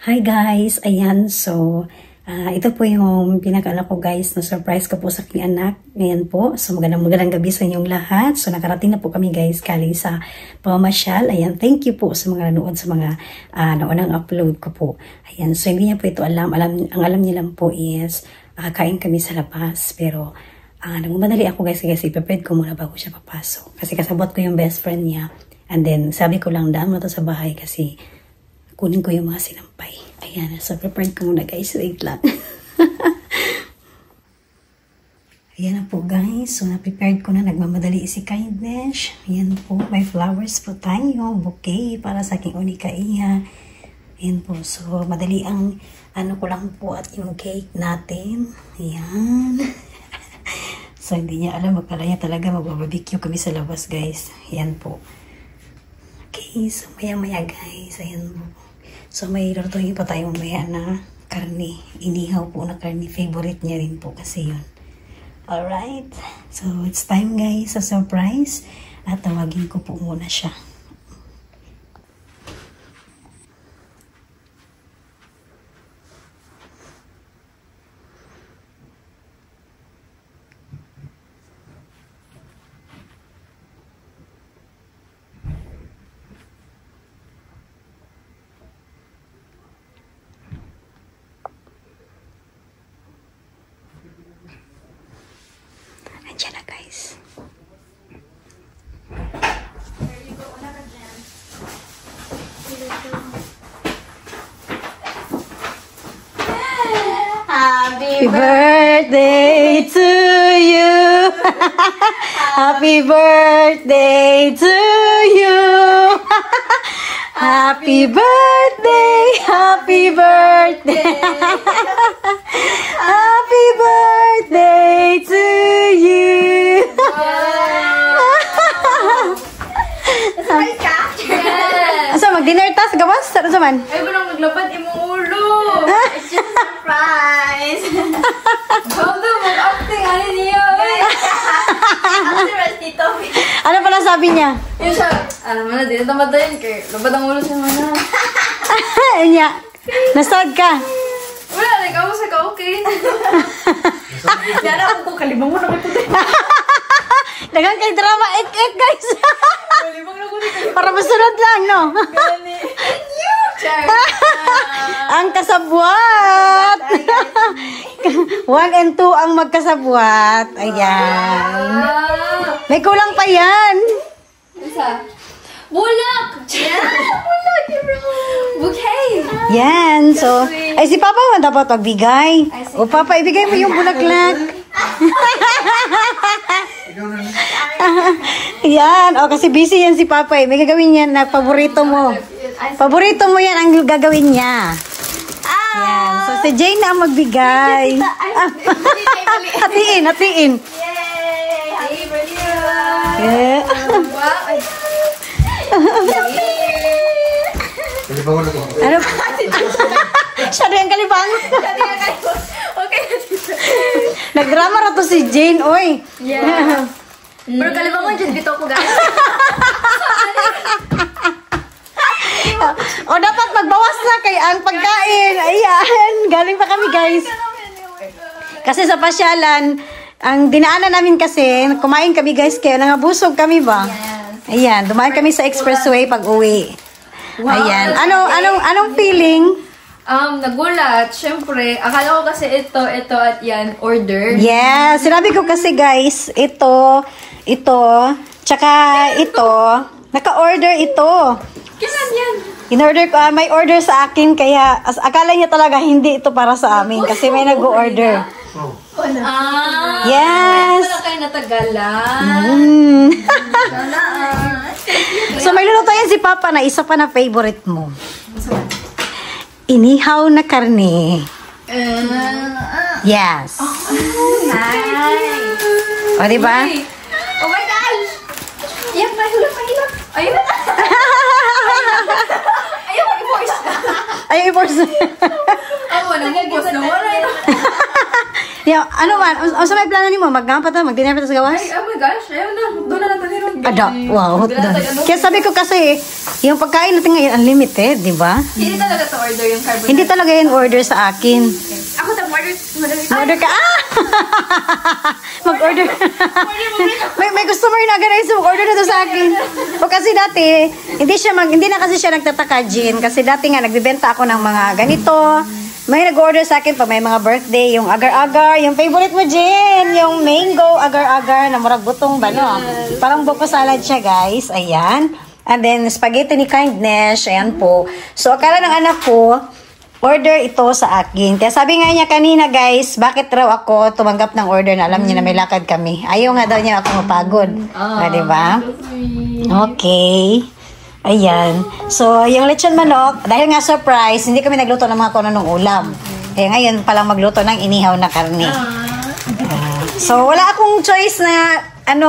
Hi guys! Ayan, so ito po yung pinakaala ko guys na surprise ko po sa aking anak. Ngayon po, so magandang gabi sa inyong lahat. So nakarating na po kami guys galing sa pamamasyal. Ayan, thank you po sa mga nanood sa mga naunang upload ko po. Ayan, so hindi niya po ito alam. Ang alam niya lang po is kain kami sa labas. Pero nagmamadali ako guys kasi i-prepare ko muna bago siya papasok. Kasi kasabot ko yung best friend niya. And then sabi ko lang daan mo to sa bahay kasi kunin ko yung mga sinampay. Ayan, so prepared ko muna guys. Wait lang. Ayan na po guys. So na-prepared ko na. Nagmamadali si Kindness. Ayan po. May flowers po tayo. Bouquet para sa aking unikaiha. Ayan po. So madali ang ano ko lang po at yung cake natin. Ayan. So hindi niya alam. Magpala niya talaga magbabarbecue kami sa labas guys. Ayan po. Okay. So maya-maya guys. Ayan po. So, may lutuin pa tayo mamaya na karne. Inihaw po na karne. Favorite niya rin po kasi yun. Alright. So, it's time guys sa surprise. At tawagin ko po muna siya. Andiyan na guys. Happy birthday to you. Happy birthday to you. Happy birthday, happy birthday. Happy birthday to you. Sabay ka? Asa mag-dinner tas gawas? Ano saman? Ay, walang naglabad imong ulo. It's just a surprise. Bago mag-acting, ano niyo? After dito. Ano pala sabi niya? Yung siya, alam mo na, di na tamad-dayan kay labad ang ulo siya mana. Niya, nasod ka. Wala, ikaw sa ka, okay. Yan ako kung kalimang mo na kayo puti. Dagang kay drama, ek guys. Kalimang na ko ni Para masunod lang, no? Gani. Thank you! Ang kasabwat. 1 and 2 ang magkasabwat. Ayan. May kulang pa yan. Isa. Bulak! Bulak, bro! Bouquet! Yan. So, ay si Papa man dapat magbigay. O Papa, ibigay mo yung bulaklak. Yan. O, kasi busy yan si Papa eh. May gagawin yan na paborito mo. Paborito mo yan ang gagawin niya. Yan. So, si Jane na ang magbigay. Hatiin. Yay! Happy birthday! Yeah. Wow! Ano pa? Siya rin kalibang. Okay. Nagdrama na to si Jane, oy. Yeah. Pero kalibang mo dyan dito ko guys. O dapat magbawas na kay ang pagkain. Ayan, galing pa kami guys. Kasi sa pasyalan, ang dinaanan namin kasi, kumain kami guys, kaya nangabusog kami ba? Ayan, dumaan kami sa expressway pag uwi. Ayan, anong feeling? Nagulat. Siyempre, akala ko kasi ito at yan, order. Yes, sinabi ko kasi guys, ito, tsaka ito, naka-order ito. Kailan yan? In-order ko, may order sa akin, kaya akala niya talaga hindi ito para sa amin kasi may nag-order. Yes! Wala kayo natagalan. So may luluto yan si Papa na isa pa na favorite mo. Inihaw na karne. Yes. Nice. O, diba? Oh my gosh! Yan, mahulap. Ayun. Ayun, mag-force. Ay, i-force. Ako, namubos na wala. Ano man, o sa may plano ni mo, mag-dinner pa sa gawas? Ay, oh my gosh, ayaw na. Doon na natin rin. Kada, wow. Kaya sabi ko kasi, yung pagkain natin ngayon, unlimited, di ba? Hindi talaga to order yung carbonara. Hindi talaga yung order sa akin. Ako ta order. Order ka, Mag-order. may customer na guys, mag-order na to sa akin. O kasi dati, hindi na kasi siya nagtataka, Jean. Kasi dati nga, nagbibenta ako ng mga ganito. May nag-order sa akin pag may mga birthday, yung agar-agar, yung favorite mo, Jen, yung mango agar-agar na murag butong ba, no? Parang buko salad siya, guys. Ayan. And then, spaghetti ni Kindness. Ayan po. So, akala ng anak ko, order ito sa akin. Kaya sabi nga niya kanina, guys, bakit raw ako tumanggap ng order na alam niya na may lakad kami. Ayaw nga daw niya ako mapagod. Diba? Okay. Ayan. So, yung lechon manok, dahil nga surprise, hindi kami nagluto ng mga kuno ng ulam. Kaya ngayon palang magluto ng inihaw na karne. So, wala akong choice na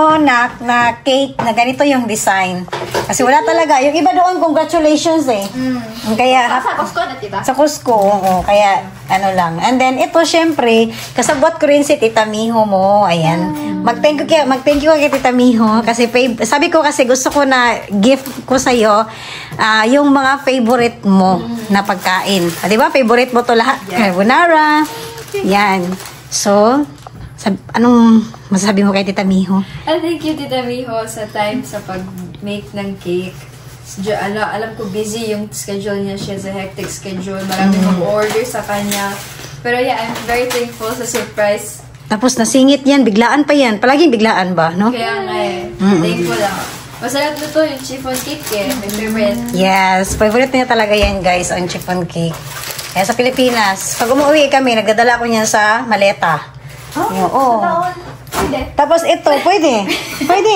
na cake na ganito yung design. Kasi wala talaga. Yung iba doon, congratulations eh. Kaya, Sa Costco na, diba? sa Cusco, oo. Kaya, lang. And then, ito, syempre, kasabot ko rin si Tita Miho mo. Ayan. Mag-thank you kay Tita Miho. Kasi, sabi ko kasi, gusto ko na gift ko sa'yo yung mga favorite mo na pagkain. Di ba? Favorite mo to lahat. Carbonara. Yan. So, anong masasabi mo kay Tita Miho? Thank you, Tita Miho, sa time sa pag-make ng cake. Alam ko busy yung schedule niya. She has a hectic schedule. Maraming mag-order sa kanya. Pero yeah, I'm very thankful sa surprise. Tapos nasingit yan, biglaan pa yan. Palaging biglaan ba, no? Kaya nga thankful lang. Masarap na to yung chiffon cake my favorite. Yes, favorite niya talaga yan, guys, ang chiffon cake. Kaya sa Pilipinas, pag umuwi kami, nagdadala ko niyan sa maleta. Oo. Pwede. Tapos ito, pwede. Pwede.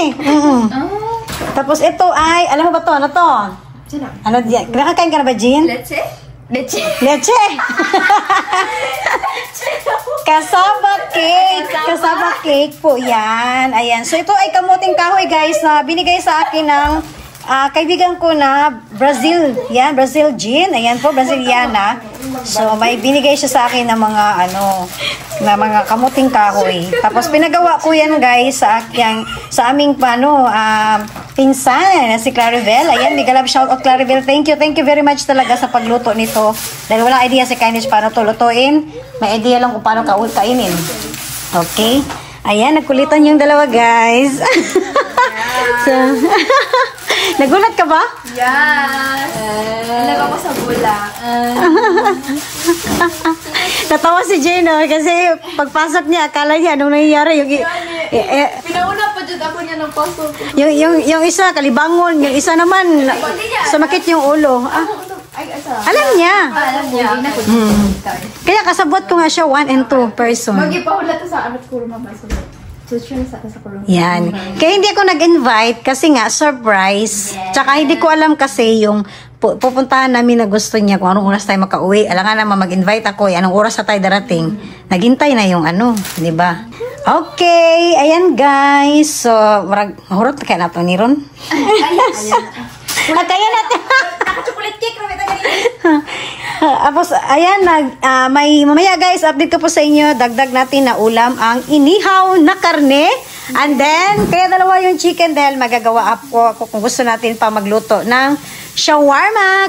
Tapos ito ay, alam mo ba to? Ano to? Sino? Ano diyan? Nakakain ka na ba, Jean? Leche? Leche? Leche! Kasaba cake! Kasaba cake po yan. Ayan. So ito ay kamuting kahoy, guys, na binigay sa akin ng kaibigan ko na Brazil. Yan, Brazil Jean. Ayan po, Braziliana. So may binigay siya sa akin ng mga na mga kamuting kahoy. Tapos pinagawa ko yan, guys, sa aming pinsan na si Claribel. Ayan, big love shout out Claribel. Thank you very much talaga sa pagluto nito. Dahil wala idea si Kindness paano to lutuin. May idea lang kung paano kainin. Okay? Ayan, nagkulitan yung dalawa, guys. So, nagulat ka ba? Yes! Alam ako sa bulak. Natawa si Jane, kasi pagpasok niya, akala niya anong nangyayari. Pinauna pa dyan ako niya ng pasok. Yung isa, kalibangon. Yung isa naman, sumakit yung ulo. Alam niya. Alam niya. Kaya kasabot ko nga siya 1 and 2 person. Mag-ipahula to sa amat ko mama. So, sa kulong. Yan. Kaya hindi ako nag-invite kasi nga, surprise. Tsaka hindi ko alam kasi yung pupuntahan namin na gusto niya kung anong oras tayo makauwi. Alam nga naman mag-invite ako, anong oras na tayo darating. Naghintay na yung di ba? Okay, ayan guys. So, mahurot na kaya natin ni Ron. At kaya natin. Chocolate cake, Romita ganito. Tapos, ayan, may mamaya guys, update ko po sa inyo, dagdag natin na ulam ang inihaw na karne. And then, kaya dalawa yung chicken dahil magagawa ako kung gusto natin pa magluto ng shawarma.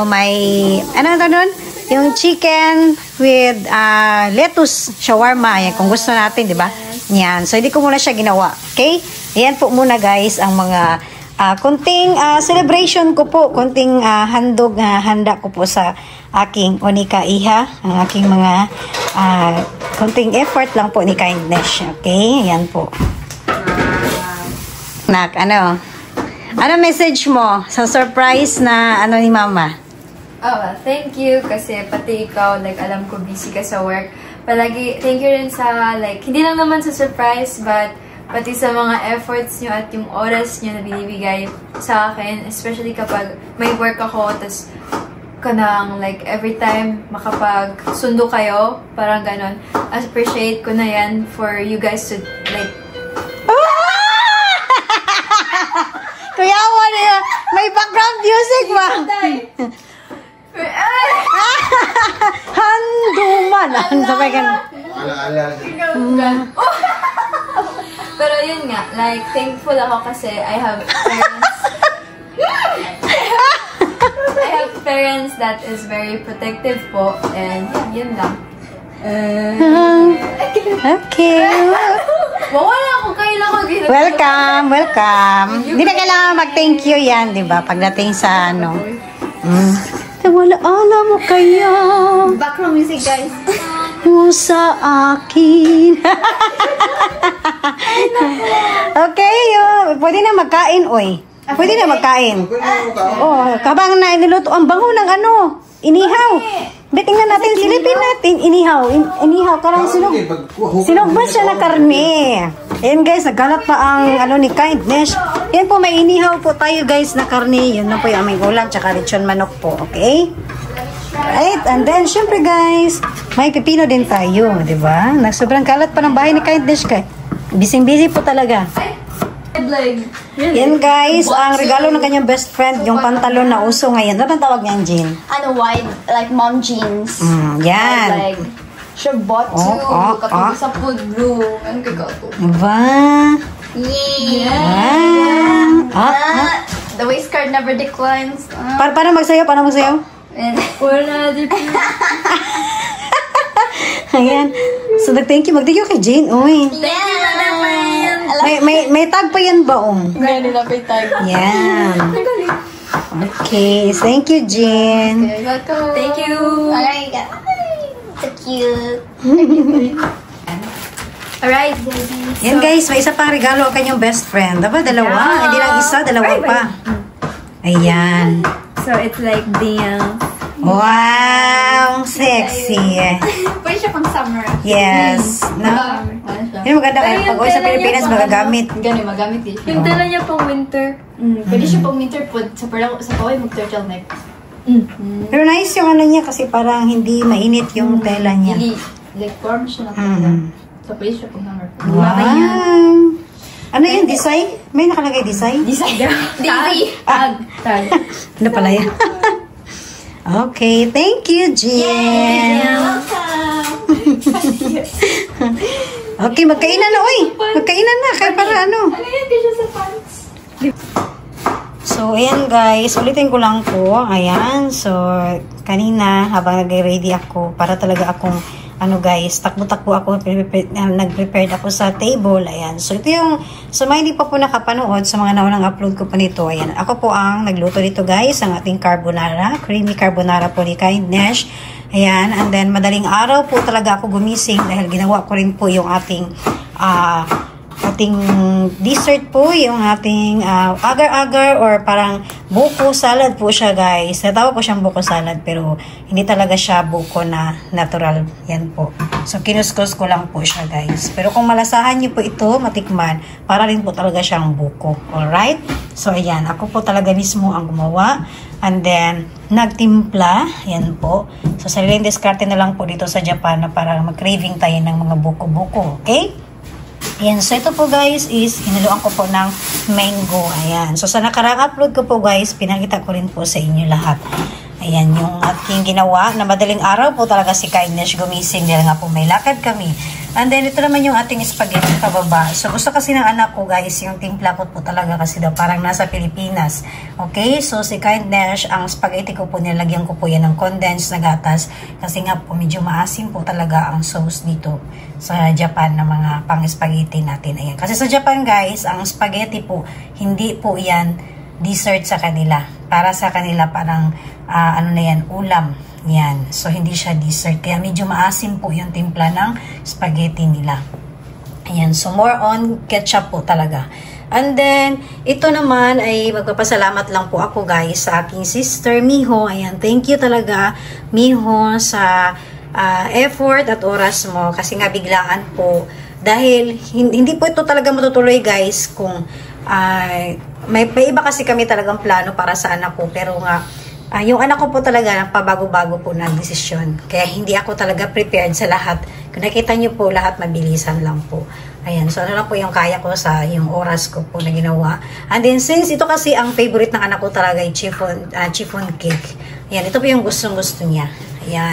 Yung chicken with lettuce shawarma. Yan, kung gusto natin, di ba? Yan. So, hindi ko muna siya ginawa. Okay? Ayan po muna guys, ang mga konting celebration ko po, konting handog handa ko po sa aking Onika Iha, ang aking mga konting effort lang po ni Kindness. Okay, ayan po. Nak, ano message mo sa surprise na ni Mama? Thank you kasi pati ikaw, alam ko busy ka sa work. Palagi, thank you rin sa, hindi lang naman sa surprise, but pati sa mga efforts nyo at yung oras nyo na binibigay sa akin, especially kapag may work ako, tas kanang every time makapag-sundo kayo, parang ganon. I appreciate ko na yan for you guys to Kuya mo niya, may background music ba? Handuman. Sabay ka na. Pero yun nga, like, thankful ako kasi I have parents. I have parents that is very protective po. And yun lang. Okay. Wala ako kailan ko ginagawa. Welcome, welcome. Hindi na kailangan mag-thank you yan, di ba? Pagdating sa ano. Wala, alam mo kaya. Background music, guys. Mo sa akin. Okay, pwede na magkain, oy. Pwede na magkain. Oh, kabang na niluto ang bango ng ano, inihaw. Tingnan natin, silipin natin, inihaw. Inihaw, karang sinugmas siya na karne. Ayan guys, nagkalat pa ang ano ni Kindness. Yan po, may inihaw po tayo guys na karne. Yun na po yung aming ulam, tsaka lechon manok po, okay? Right, and then, syempre guys, may pipino din tayo, di ba? Sobrang kalat pa ng bahay ni Kindness kay. Busy-busy po talaga. Yan guys, ang regalo ng kanyang best friend, yung pantalon na uso ngayon. Ano bang tawag niyan, Jean? Ano, white, like mom jeans. Yan. Like, siya bought too. Kapag sa food blue. Ano ka to? Diba? Yeah. The waistcard never declines. Paano magsayaw? Paano magsayaw? Wala, di pa. Ayan. So, thank you. Mag-thank you kay Jane. Uy. May tag pa yan ba, Gaya nila pa yung tag. Yan. Okay. Thank you, Jane. Okay, welcome. Thank you. Alright. So cute. Alright, baby. Yan, guys. May isa pang regalo ang kanyang best friend. Diba? Dalawa. Yeah. Hindi lang isa. Dalawa pa. Ayan. So, it's like the... Wow! Sexy. Pwede siya pang summer. Yes. No? Yun maganda kayo. Pag uwi sa Pilipinas, magagamit. Ganun, magamit din siya. Yung tela niya pang winter. Pwede siya pang winter po. Sa paway, mag-turtleneck. Pero nice yung ano niya kasi parang hindi mainit yung tela niya. Hindi. Like, warm siya na tela. So, pwede siya pang summer. Wow! Ano yung design? May nakalagay design? Design. Tag. Ano pala yan? Okay, thank you, Jen. Welcome. Okay, magkainan na, oy. Magkainan na, kaya para ano. Ano yan? Kasi sa pants. So, ayan guys, ulitin ko lang po. Ayan, so, kanina, habang nag-ready ako, para talaga akong, ano guys, takbo-takbo ako, nag-prepared ako sa table. Ayan, so ito yung, sa mga hindi pa po nakapanood, sa mga naunang upload ko pa nito, ayan, ako po ang nagluto nito guys, ang ating carbonara, creamy carbonara po ni Kindness. Ayan, and then madaling araw po talaga ako gumising dahil ginawa ko rin po yung ating dessert po, yung ating agar-agar or parang buko salad po siya guys. Natawag ko siyang buko salad pero hindi talaga siya buko na natural. Yan po. So kinuskus ko lang po siya guys. Pero kung malasahan niyo po ito, matikman, para rin po talaga siyang buko. Alright? So ayan, ako po talaga mismo ang gumawa. And then, nagtimpla. Yan po. So sariling diskarte na lang po dito sa Japan na parang mag-craving tayo ng mga buko-buko. Okay? Ayan, so ito po guys is hinaluan ko po ng mango. Ayan, so sa nakarang upload ko po guys, pinakita ko rin po sa inyo lahat. Ayan, yung aking ginawa na madaling araw po talaga si Kindness gumising dahil nga po may lakad kami. And then ito naman yung ating spaghetti pababa. So gusto kasi ng anak ko guys, yung timpla ko po talaga kasi daw parang nasa Pilipinas. Okay, so si Kindness, ang spaghetti ko po nilagyan ko po yan ng condensed na gatas kasi nga po medyo maasim po talaga ang sauce dito sa Japan na mga pang-spaghetti natin. Ayan. Kasi sa Japan guys, ang spaghetti po, hindi po yan dessert sa kanila. Para sa kanila parang ano na yan, ulam. Yan. So, hindi siya dessert. Kaya medyo maasim po yung timpla ng spaghetti nila. Ayan. So, more on ketchup po talaga. And then, ito naman ay magpapasalamat lang po ako guys sa aking sister Miho. Ayan. Thank you talaga Miho sa effort at oras mo. Kasi nga biglaan po. Dahil hindi po ito talaga matutuloy guys kung may iba kasi kami talagang plano para sa anak ko. Pero nga, yung anak ko po talaga pabago-bago po ng desisyon. Kaya hindi ako talaga prepared sa lahat. Kung nakita nyo po, lahat mabilisan lang po. Ayan, so ano lang po yung kaya ko sa yung oras ko po na ginawa. And then since ito kasi ang favorite ng anak ko talaga ay chiffon cake. Ayan, ito po yung gustong-gusto niya. Ayan.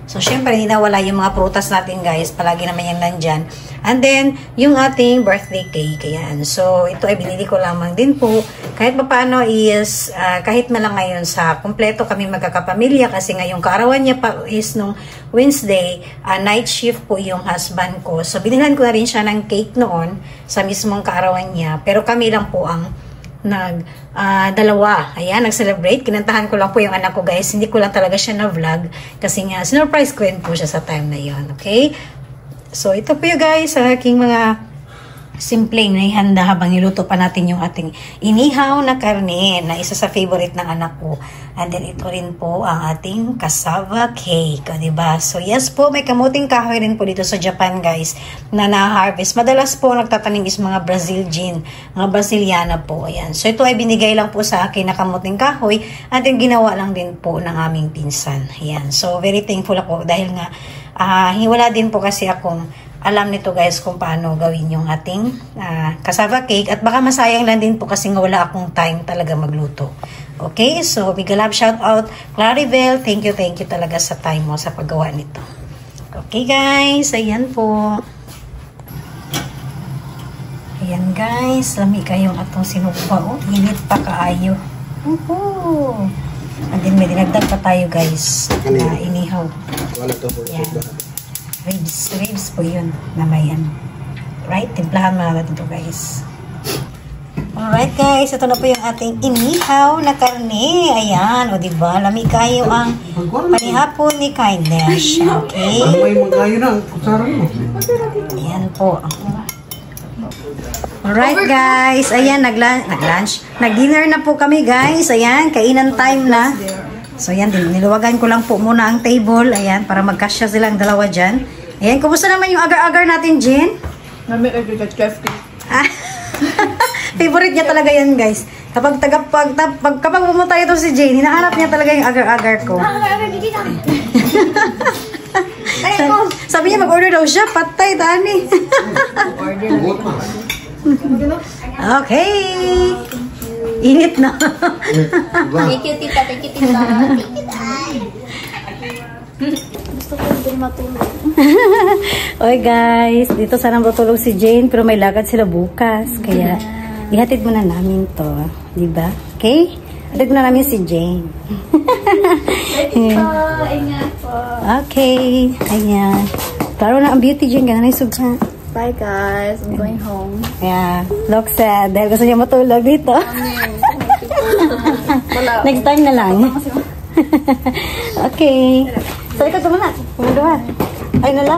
So, syempre, hindi nawala yung mga prutas natin, guys. Palagi naman yan nandyan. And then, yung ating birthday cake. Ayan. So, ito ay binili ko lamang din po. Kahit pa paano is, kahit malang ngayon sa kumpleto kami magkakapamilya kasi ngayong kaarawan niya pa is nung Wednesday, night shift po yung husband ko. So, binilhan ko na rin siya ng cake noon sa mismong kaarawan niya. Pero kami lang po ang dalawa. Ayan, nag-celebrate. Kinantahan ko lang po yung anak ko, guys. Hindi ko lang talaga siya na-vlog kasi nga, sinurprise ko rin po siya sa time na yon. Okay? So, ito po yung guys, sa aking mga simpleng na ihanda habang niluto pa natin yung ating inihaw na karne na isa sa favorite ng anak ko. And then, ito rin po ang ating cassava cake. O, diba? So, yes po, may kamuting kahoy rin po dito sa Japan, guys, na na-harvest. Madalas po nagtatanim is mga mga Braziliana po. Ayan. So, ito ay binigay lang po sa akin na kamuting kahoy at yung ginawa lang din po ng aming pinsan. Ayan. So, very thankful ako dahil nga wala din po kasi akong alam nito guys kung paano gawin yung ating cassava cake at baka masayang lang din po kasi nga wala akong time talaga magluto. Okay, so big love shout out Claribel, thank you talaga sa time mo sa paggawa nito. Okay guys, ayan po. Ayan guys, lami kayong atong sinukpa. Oh, init pa kaayo. And then may dinagdag pa tayo guys na inihaw. Ayan. Ribs po yun na may ano. Right? Timplahan mo natin ito guys. Alright guys, ito na po yung ating inihaw na karne. Ayan, o diba? Lami kayo ang panihapon ni Kindness. Okay? Ayan po. Alright guys, ayan, nag-lunch. Nag-dinner na po kami guys. Ayan, kainan time na. So, ayan, niluwagan ko lang po muna ang table. Ayan, para magkasya silang dalawa dyan. Ayan, kumusta naman yung agar-agar natin, Jen? Favorite niya talaga yan, guys. Kapag pumunta ito si Jen, hinahanap niya talaga yung agar-agar ko. Sabi niya, mag-order daw siya. Patay, Dani. Okay. Init na. Thank you, tita. Thank you, tita. Gusto ko din matulog. Oy guys, dito sana matulog si Jane pero may lakad sila bukas. Kaya ihatid muna namin to. Diba? Okay? Hatid muna namin si Jane. Ingat po. Okay. Ayan. Klaro na ang beauty Jane. Ganun na yung Bye guys, I'm going home. Yeah, look sad. Dahil gusto niya matulog dito. Next time na lang. Okay. So, ikaw muna. Kumunduha. Ay, nala.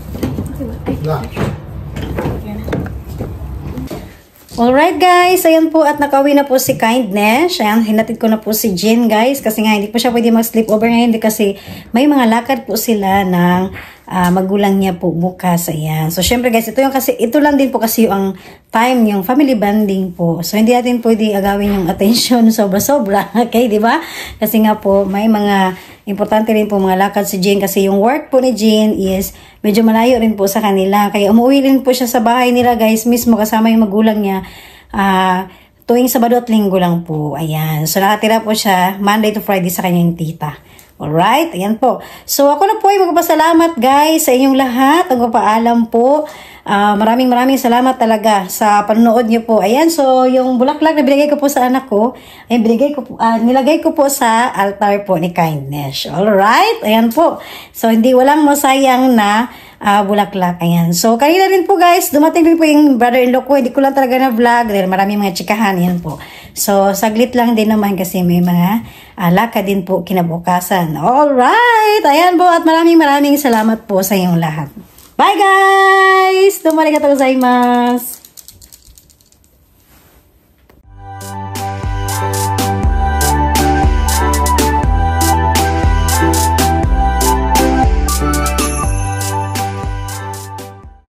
Alright guys, ayan po at nakauwi na po si Kindness. Ayan, hinatid ko na po si Jen guys kasi nga hindi po siya pwede mag-sleep over ngayon kasi may mga lakad po sila ng magulang niya po bukas. Ayan. So syempre guys, ito lang din po kasi yung time, yung family bonding po. So hindi natin pwede agawin yung attention sobra-sobra. Okay, di ba? Kasi nga po may mga importante rin po mga lakad si Jen kasi yung work po ni Jen is medyo malayo rin po sa kanila. Kaya umuwi rin po siya sa bahay nila guys mismo kasama yung magulang niya tuwing Sabado at Linggo lang po. Ayan. So nakatira po siya Monday to Friday sa kanyang tita. Alright, ayan po. So ako na po ay magpapasalamat guys sa inyong lahat. Ang papaalam po. Maraming salamat talaga sa panonood niyo po. Ayan, so yung bulaklak na binigay ko po sa anak ko, ay nilagay ko po sa altar po ni Kindness. Alright, ayan po. So hindi walang masayang na bulaklak. Ayan. So kanina rin po guys, dumating rin po yung brother-in-law ko. Hindi ko lang talaga na vlog dahil maraming mga chikahan. Ayan po. So saglit lang din naman kasi may mga lakad din po kinabukasan. Alright, ayan po at maraming salamat po sa inyong lahat. Bye guys! Domo arigatou gozaimasu!